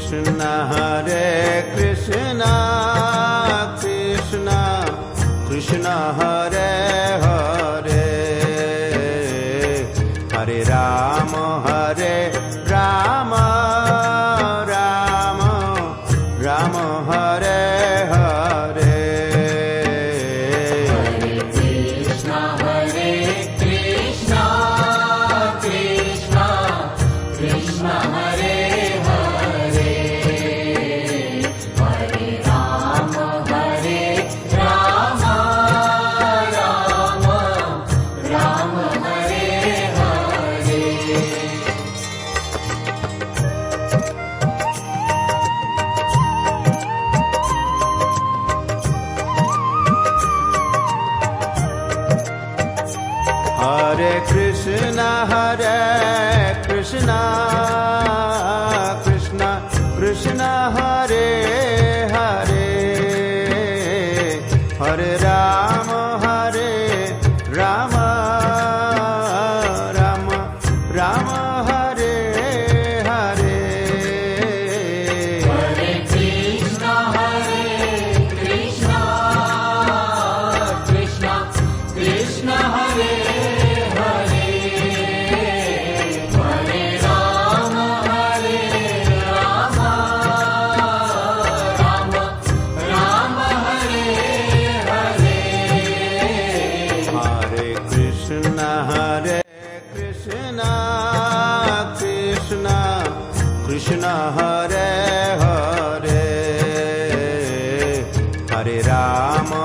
Krishna Hare Krishna Krishna Krishna Hare Hare Hare Rama Hare Rama Rama Rama Hare Hare Hare Krishna Hare Krishna Krishna Krishna Hare Hare Hare Rama Hare Rama Rama Rama Hare Hare Hare Krishna Krishna Krishna Hare Hare Hare Rama Rama Rama Rama Hare Hare Hare Krishna Krishna Krishna Hare Hare Hare Rama Rama Rama Hare Hare Hare Krishna Krishna Hare Hare Hare Rama